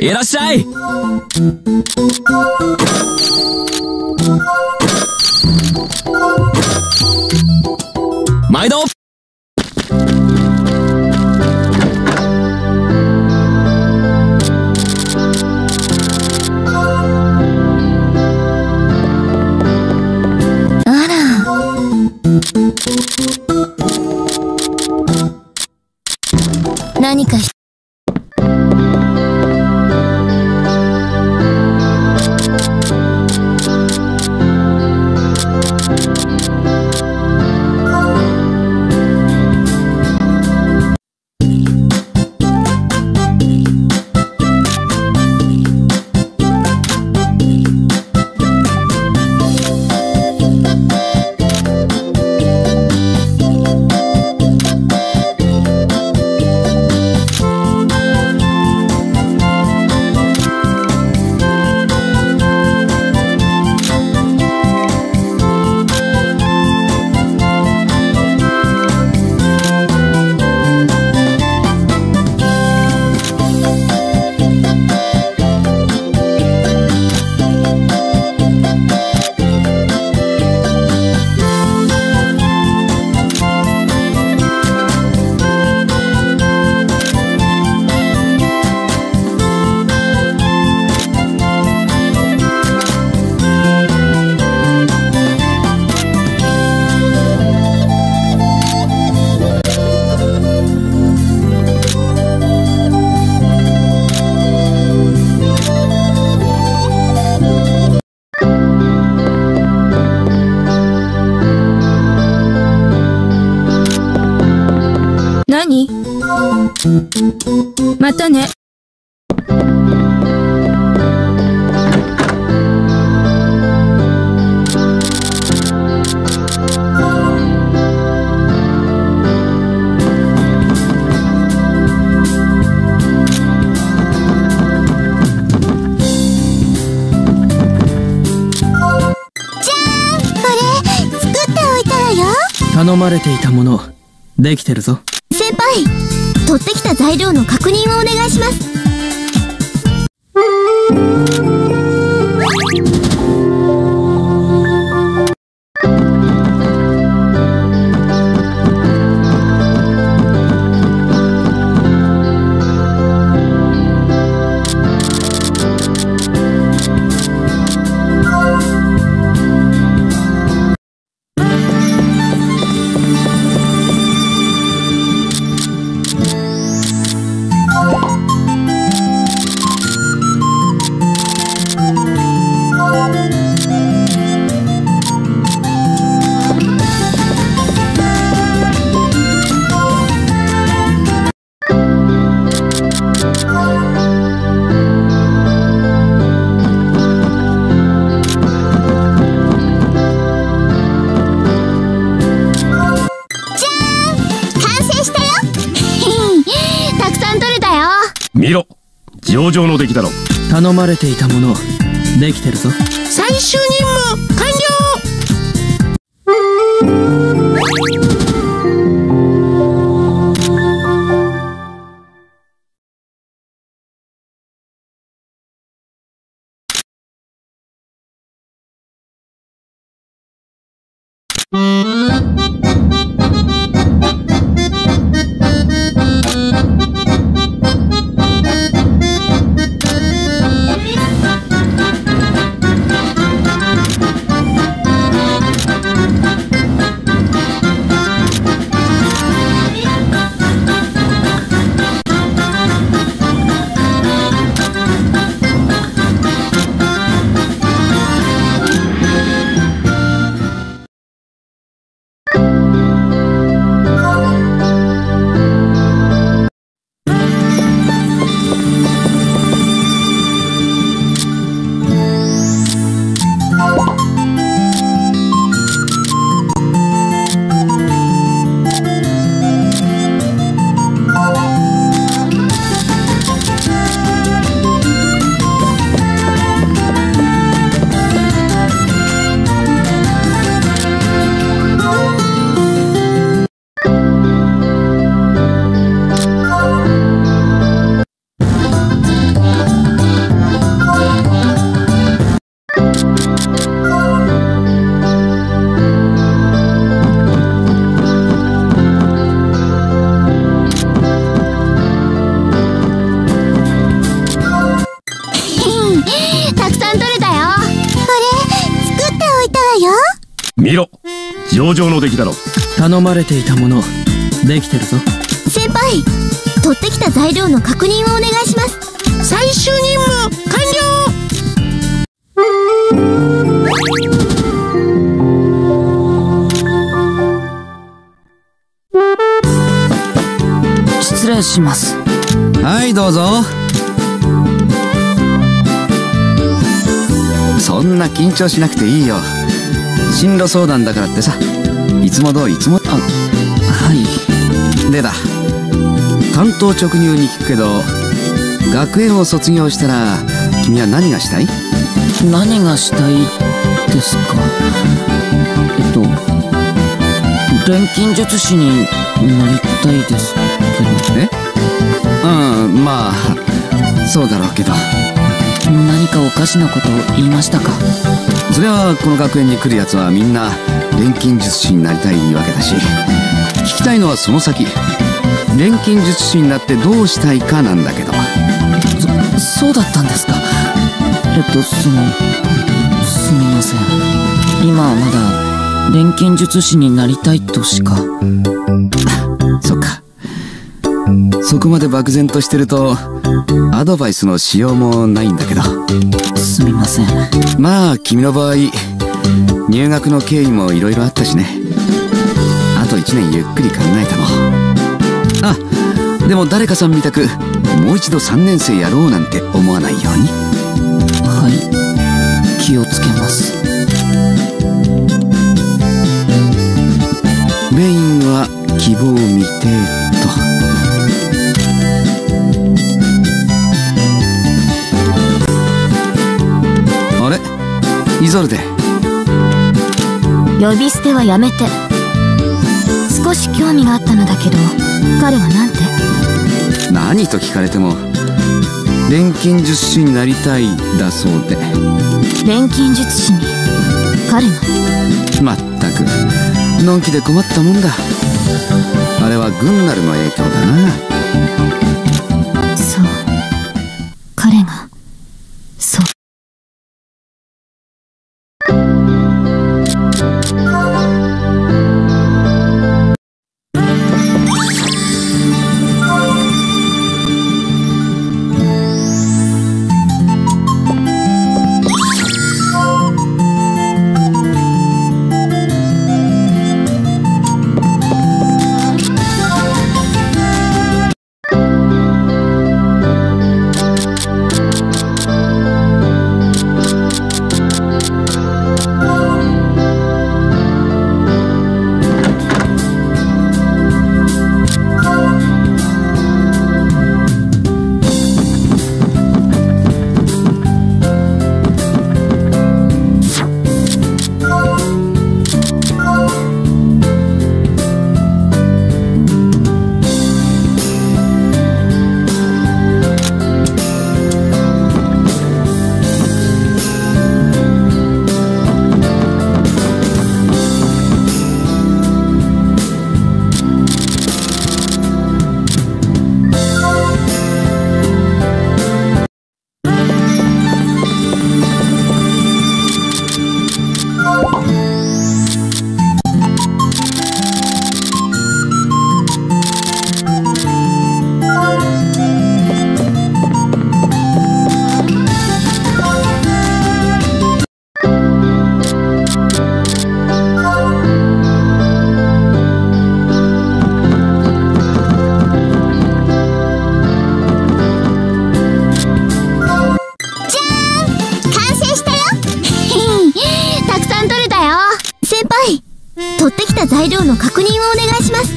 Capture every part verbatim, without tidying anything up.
いらっしゃい。毎度。 あら。何かし何？またね。 頼まれていたもの、できてるぞ。 先輩、取ってきた材料の確認をお願いします。 見ろ、上々の出来だろ。 頼まれていたもの、できてるぞ。 最終任務完了。 よ。 見ろ、上々の出来だろ。 頼まれていたものできてるぞ。 先輩、取ってきた材料の確認をお願いします。 最終任務完了。 失礼します。 はい、どうぞ。そんな緊張しなくていいよ。進路相談だからってさ、いつも通りいつも。あ、はい。でだ、担当直入に聞くけど、学園を卒業したら君は何がしたい？ 何がしたいですか？えっと錬金術師になりたいですけど。 え？うん、まあそうだろうけど。 何かおかしなことを言いましたか？ それはこの学園に来るやつはみんな錬金術師になりたいわけだし、聞きたいのはその先、錬金術師になってどうしたいかなんだけど。 そそうだったんですか。えっとそのすみません、今はまだ錬金術師になりたいとしか。 そっか、そこまで漠然としてるとアドバイスのしようもないんだけど。 すみません。 まあ君の場合入学の経緯もいろいろあったしね。あといちねんゆっくり考えたの。あ、でも誰かさんみたくもう一度さんねん生やろうなんて思わないように。 はい、気をつけます。 メインは希望未定と。あれ、イゾルデ。 呼び捨てはやめて。少し興味があったのだけど、彼はなんて？ 何と聞かれても錬金術師になりたいだそうで。 錬金術師に彼が？ まったくのんきで困ったもんだ。あれはグンナルの影響だな。 そう、彼がそう。取ってきた材料の確認をお願いします。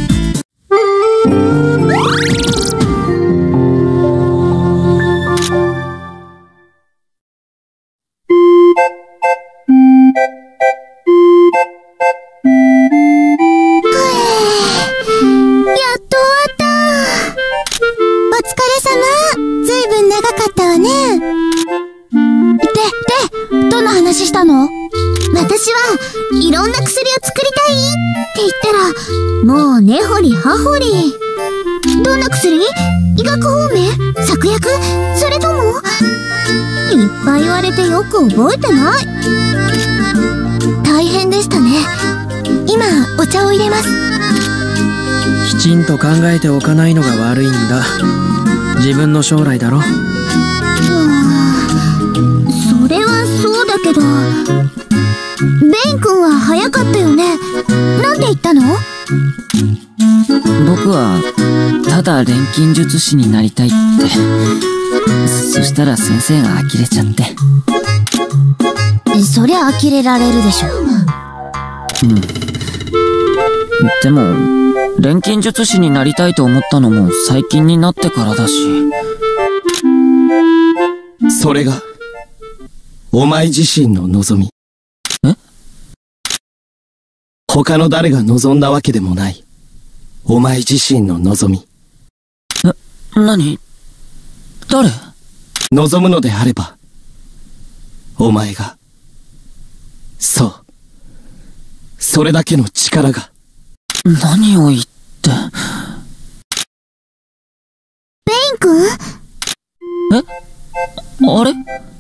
私はいろんな薬を作りたいって言ったら、もう根掘り葉掘り。どんな薬？医学方面？策薬？それともいっぱい言われてよく覚えてない。 ちんと考えておかないのが悪いんだ。自分の将来だろ。 うーん、それはそうだけど、ベン君は早かったよね。なんて言ったの？ 僕はただ錬金術師になりたいって。そしたら先生が呆れちゃって。 そりゃ呆れられるでしょ。 うん。でも錬金術師になりたいと思ったのも最近になってからだし。 それがお前自身の望み。 え？ 他の誰が望んだわけでもない。お前自身の望み。 え、何？誰？ 望むのであれば、お前が、そう、それだけの力が。 何を言って。 ベイン君？ え？あれ？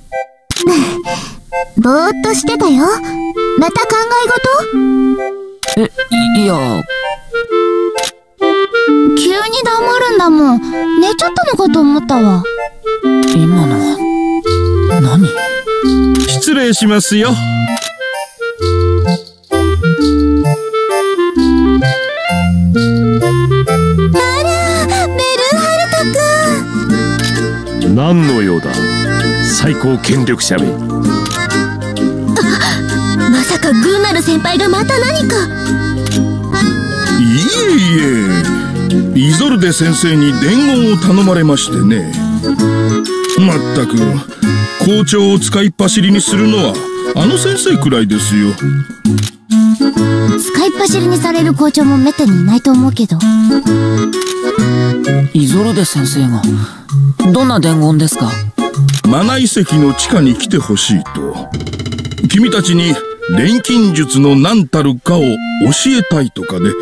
ぼーっとしてたよ。また考え事？ え、いや。 急に黙るんだもん。寝ちゃったのかと思ったわ。 今のは何？ 失礼しますよ。 あら、ベルハルト君。 何の用だ？最高権力者め。 まさかグーナル先輩がまた何か。 いえいえ、イゾルデ先生に伝言を頼まれましてね。まったく校長を使いっ走りにするのはあの先生くらいですよ。 使いっ走りにされる校長もめったにいないと思うけど。 イゾルデ先生がどんな伝言ですか？ マナ遺跡の地下に来てほしいと。君たちに錬金術の何たるかを教えたいとかで。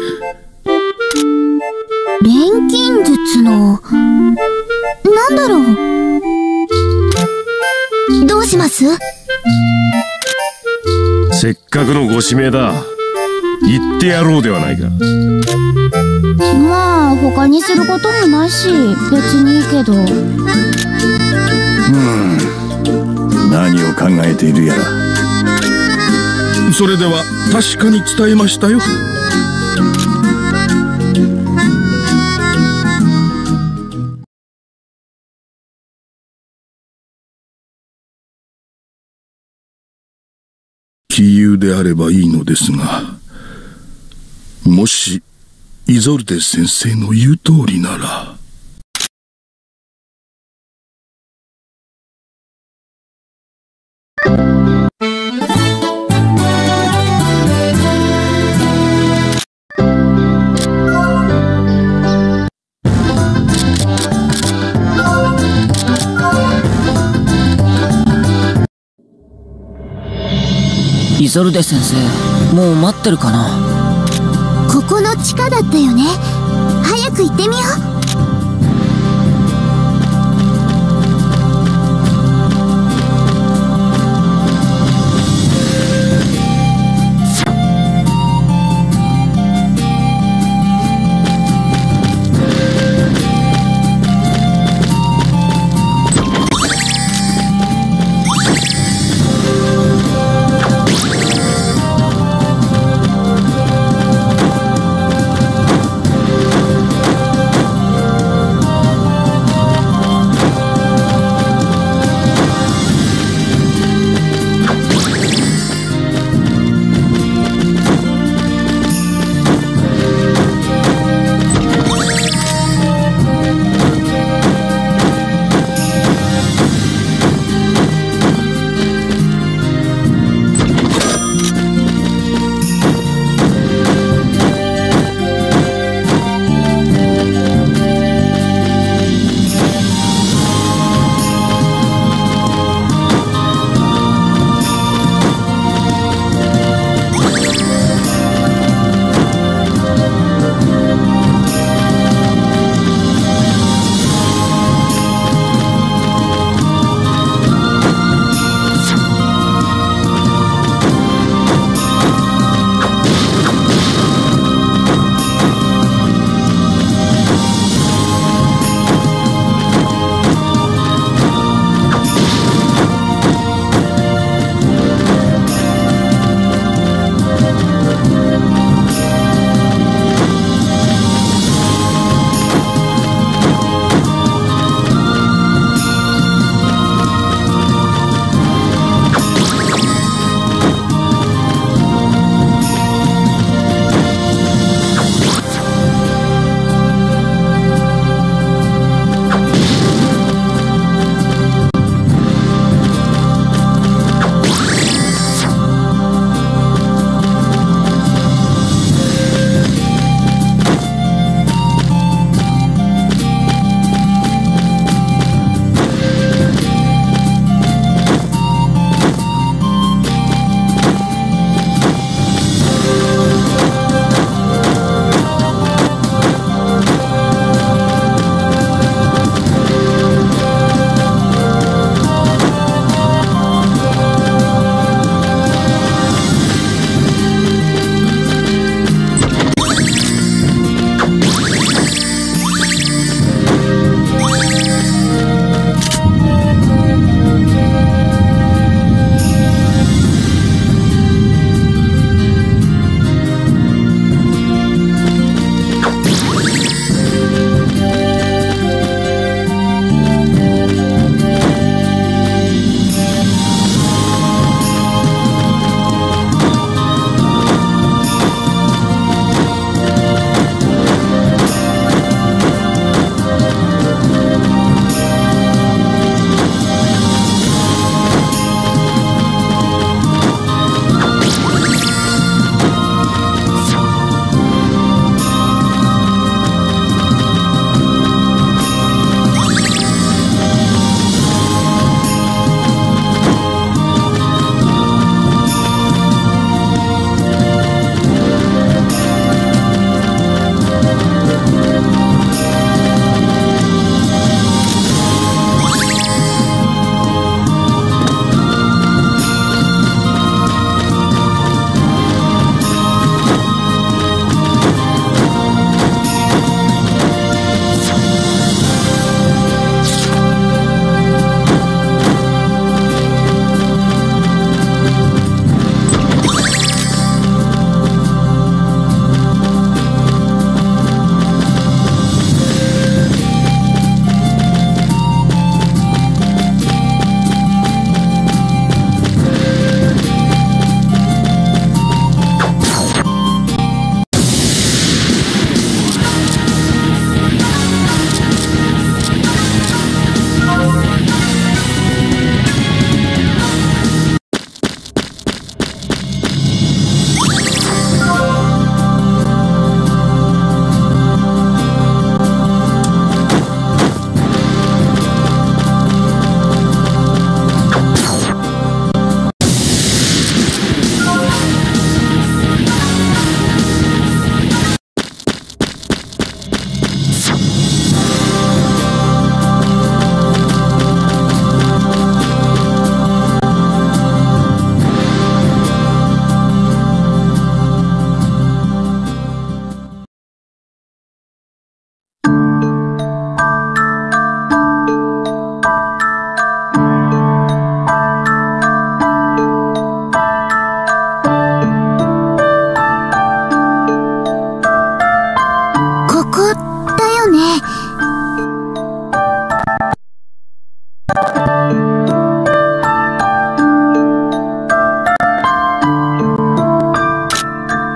錬金術のなんだろう。どうします？ せっかくのご指名だ。言ってやろうではないか。 まあ他にすることもないし別にいいけど。 うん、何を考えているやら。 それでは確かに伝えましたよ。杞憂であればいいのですが、もしイゾルデ先生の言う通りなら。 イゾルデ先生、もう待ってるかな？ ここの地下だったよね。早く行ってみよう。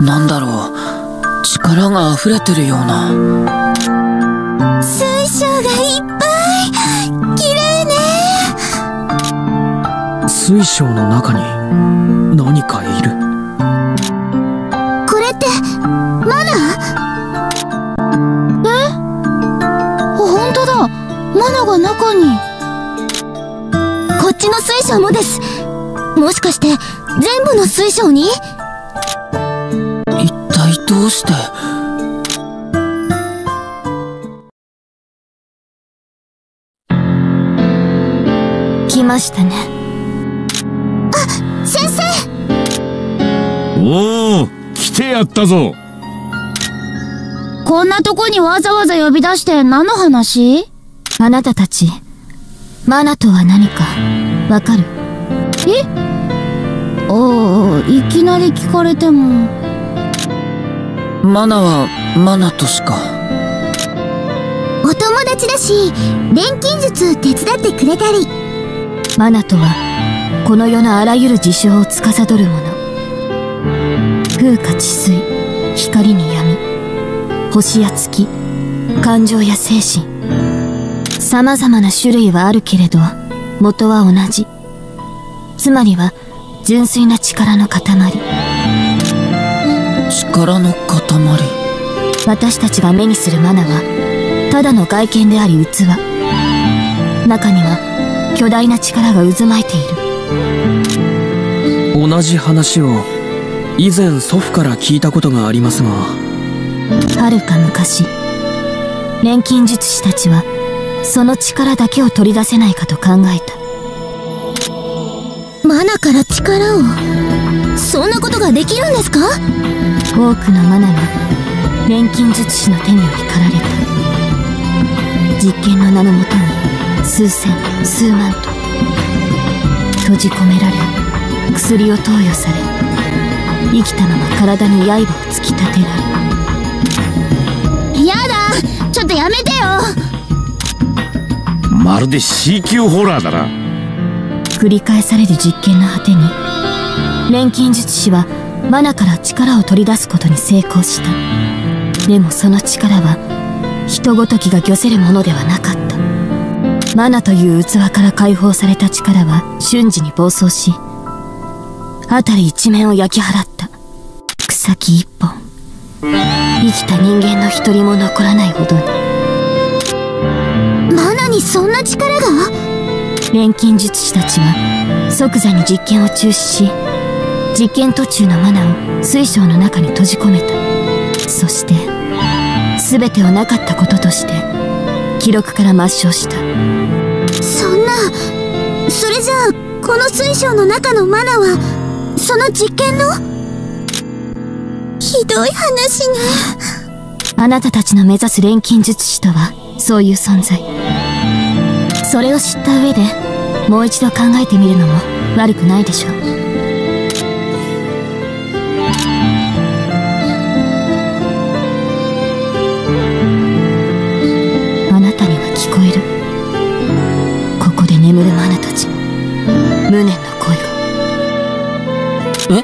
なんだろう、力が溢れてるような。 水晶がいっぱい。綺麗ね。 水晶の中に何かいる。 これってマナ？え？本当だ、マナが中に。こっちの水晶もです。もしかして全部の水晶に？ 一体どうして？ 来ましたね。あ、先生。 おお、来てやったぞ。 こんなとこにわざわざ呼び出して何の話？あなたたち、マナとは何かわかる？え？おー、いきなり聞かれても。 マナはマナとしか。 お友達だし、錬金術手伝ってくれたり。マナとはこの世のあらゆる事象を司るもの。風化地水、光に闇、星や月、感情や精神、様々な種類はあるけれど元は同じ。つまりは純粋な力の塊。 力の塊。 私たちが目にするマナはただの外見であり器。中には巨大な力が渦巻いている。 同じ話を以前祖父から聞いたことがありますが、 はるか昔、錬金術師たちはその力だけを取り出せないかと考えた。マナから力を？そんなことができるんですか？多くのマナが錬金術師の手により駆られた。実験の名のもとに数千数万と閉じ込められ、薬を投与され、生きたまま体に刃を突き立てられ。やだ、ちょっとやめてよ。 まるで C 級ホラーだな。 繰り返される実験の果てに錬金術師はマナから力を取り出すことに成功した。でもその力は人ごときが御せるものではなかった。マナという器から解放された力は瞬時に暴走し、辺り一面を焼き払った。草木一本、生きた人間の一人も残らないほどに。マナにそんな力が？錬金術師たちは即座に実験を中止し、実験途中のマナを水晶の中に閉じ込めた。そして全てをなかったこととして記録から抹消した。そんな、それじゃあこの水晶の中のマナはその実験の？ひどい話ね。あなたたちの目指す錬金術師とはそういう存在。それを知った上でもう一度考えてみるのも悪くないでしょう。あなたには聞こえる。ここで眠るマナたちの無念の声が。 え？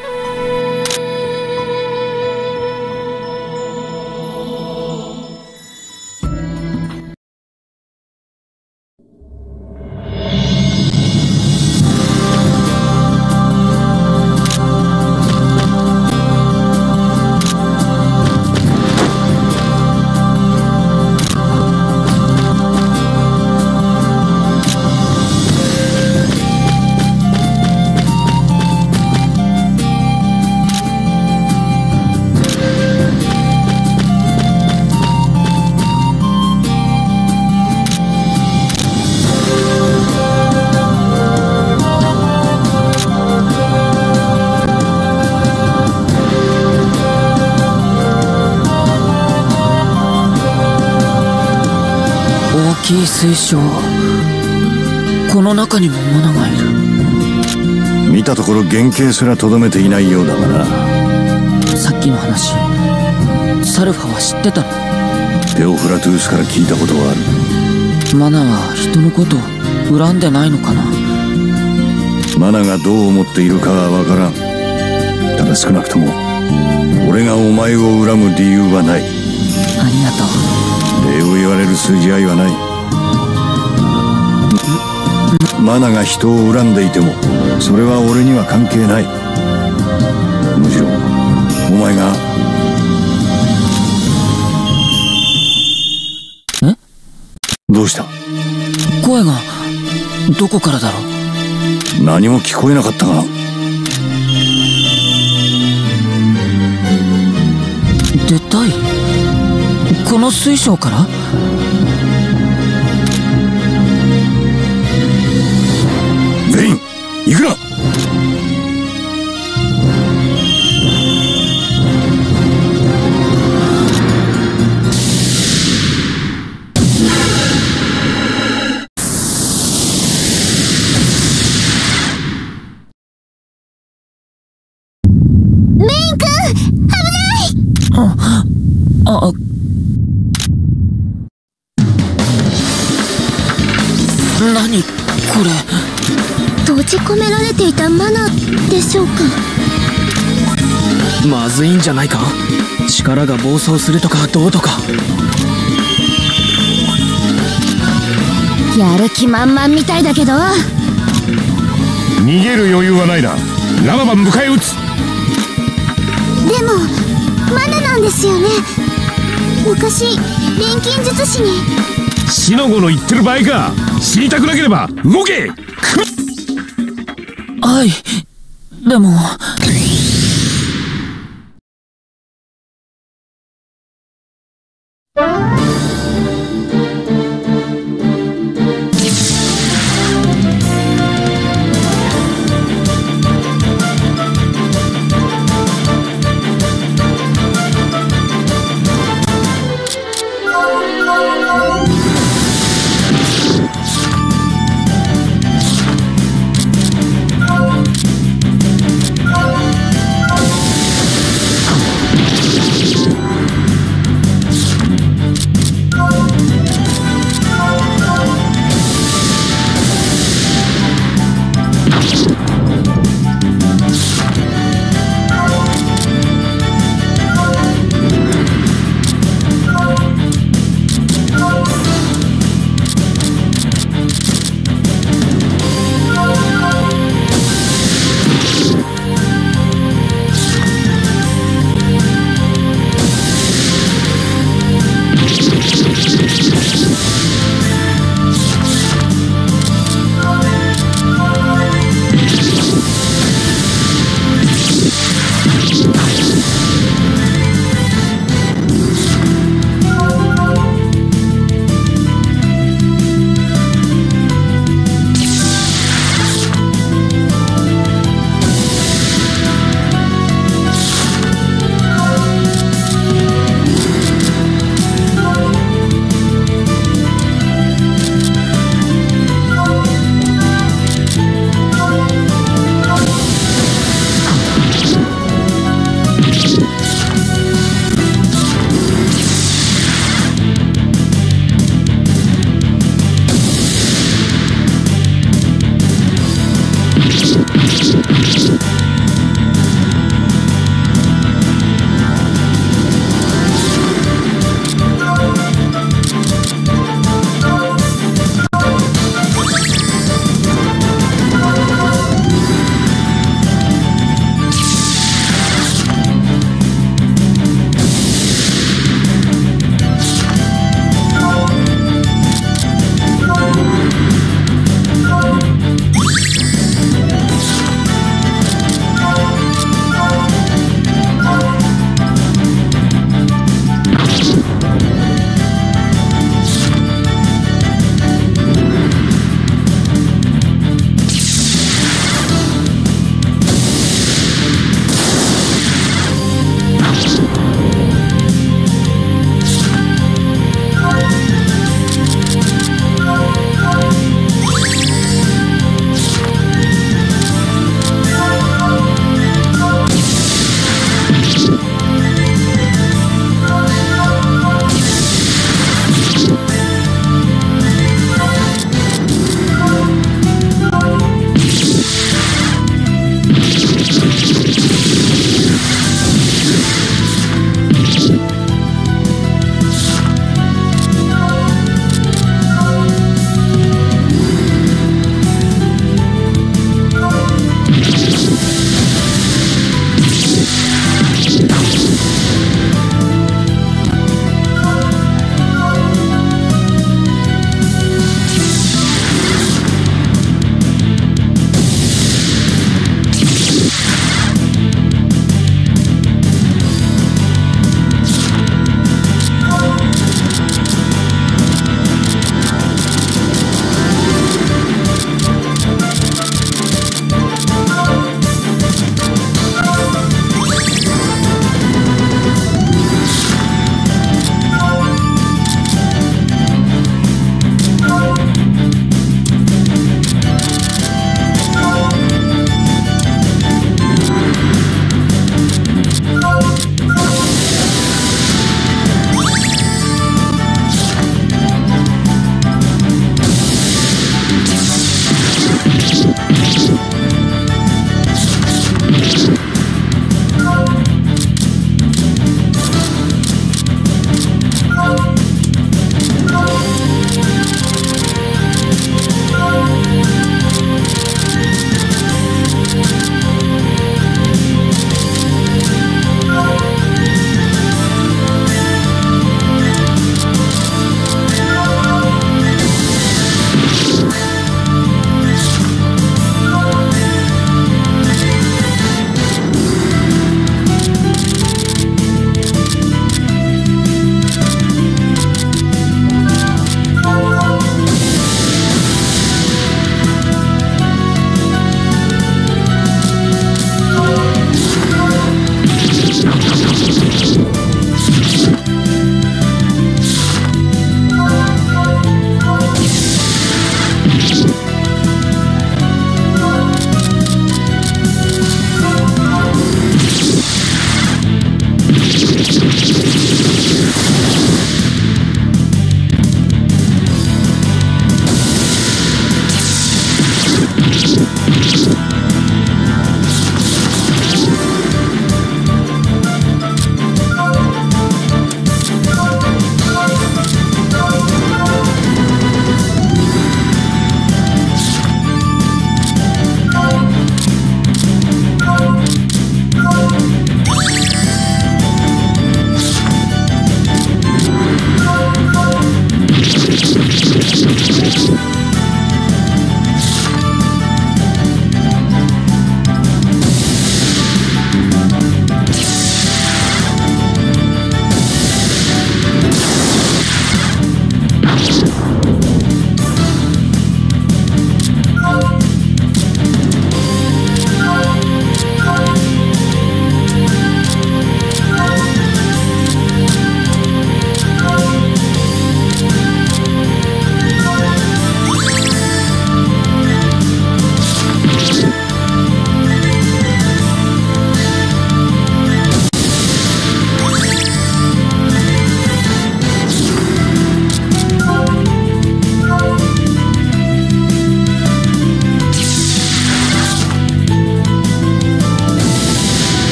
大きい水晶、この中にもマナがいる。 見たところ原型すらとどめていないようだがな。 さっきの話、サルファは知ってたの？ テオフラトゥースから聞いたことはある。 マナは人のことを恨んでないのかな。 マナがどう思っているかはわからん。ただ少なくとも俺がお前を恨む理由はない。 ありがとう。 礼を言われる筋合いはない。マナが人を恨んでいてもそれは俺には関係ない。むしろお前が。 え？ どうした？ 声がどこからだろう。 何も聞こえなかったかな。 出たい？この水晶から？ 全員行くな。 あ、何これ。 閉じ込められていたマナでしょうか。 まずいんじゃないか。力が暴走するとかどうとか。 やる気満々みたいだけど。 逃げる余裕はないな。ならば迎え撃つ。 でもマナなんですよね。昔錬金術師に。 シノゴの言ってる場合か。知りたくなければ動け。 はい、でも。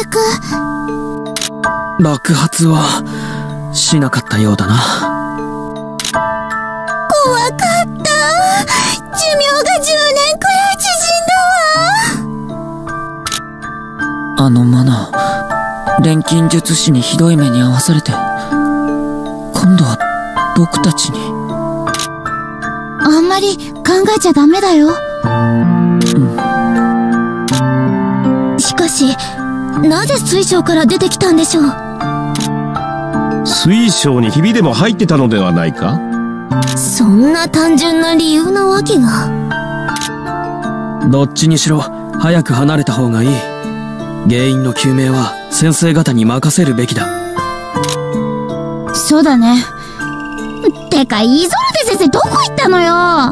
く。 爆発はしなかったようだな。 怖かった。寿命がじゅうねんくらい縮んだわ。 あのマナ錬金術師にひどい目に遭わされて、今度は僕たちに。 あんまり考えちゃダメだよ。うん、しかしなぜ水晶から出てきたんでしょう。 水晶にひびでも入ってたのではないか。 そんな単純な理由なわけが。 どっちにしろ早く離れた方がいい。原因の究明は先生方に任せるべきだ。 そうだね。てかイゾルデ先生どこ行ったのよ。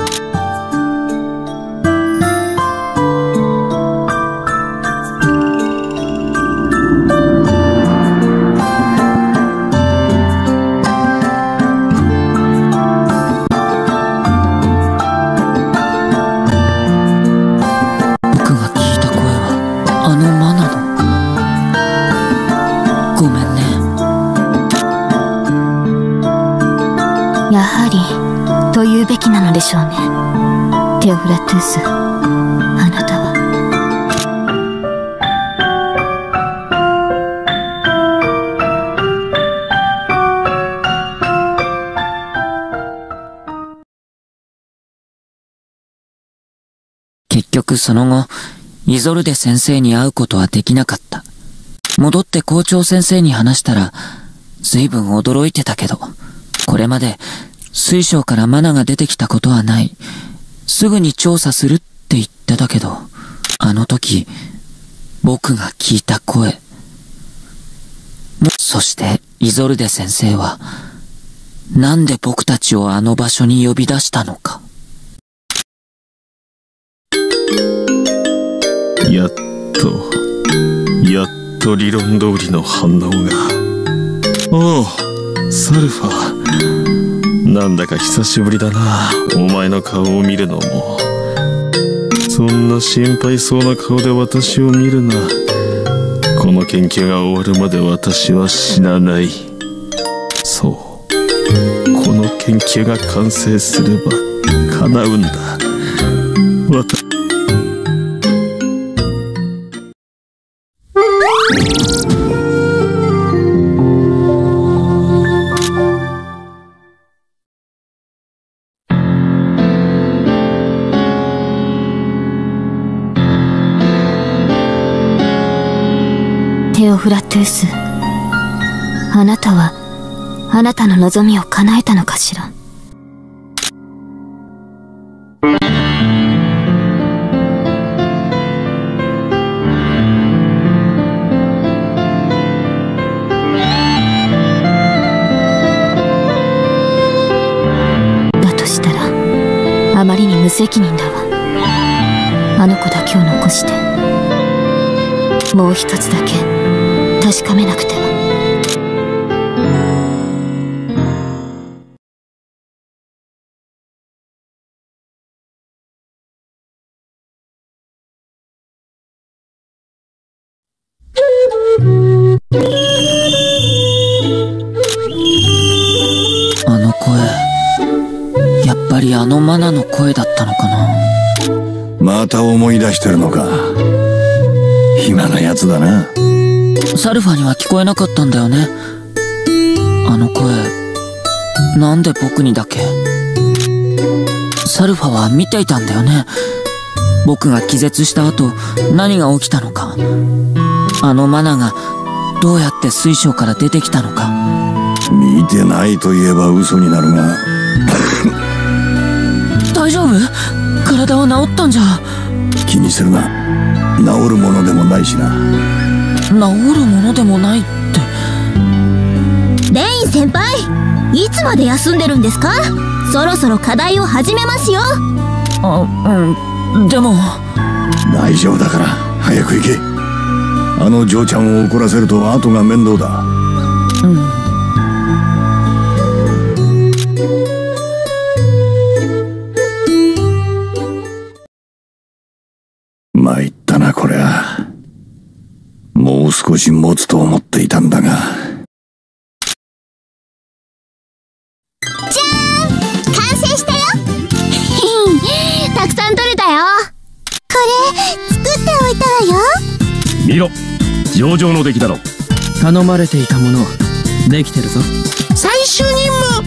と言うべきなのでしょうね。テオフラトゥース、あなたは。 結局その後、イゾルデ先生に会うことはできなかった。戻って校長先生に話したら、随分驚いてたけど、これまで水晶からマナが出てきたことはない。すぐに調査するって言ってたけど、あの時、僕が聞いた声。そして、イゾルデ先生は、なんで僕たちをあの場所に呼び出したのか。 やっと、やっと理論通りの反応が。おう、サルファ。なんだか久しぶりだな、お前の顔を見るのも。そんな心配そうな顔で私を見るな。この研究が終わるまで私は死なない。そう、この研究が完成すれば叶うんだ。私テオフラトゥース、あなたはあなたの望みを叶えたのかしら。だとしたらあまりに無責任だわ。あの子だけを残してもう一つだけ確かめなくては。 あの声、やっぱりあのマナの声だったのかな。 また思い出してるのか。暇なやつだな。 サルファには聞こえなかったんだよね。あの声、なんで僕にだけ。サルファは見ていたんだよね。僕が気絶した後、何が起きたのか。あのマナがどうやって水晶から出てきたのか。 見てないと言えば嘘になるが大丈夫？体は治ったんじゃ。 気にするな。治るものでもないしな。 治るものでもないって。 レイン先輩、いつまで休んでるんですか？そろそろ課題を始めますよ。 あ、うん、でも大丈夫だから早く行け。あの嬢ちゃんを怒らせると後が面倒だ。 うん。 参ったなこりゃ。もう少し持つと思っていたんだが。 じゃーん、完成したよたくさん取れたよ。これ作っておいたわよ。 見ろ、上々の出来だろ。 頼まれていたものできてるぞ。 最終任務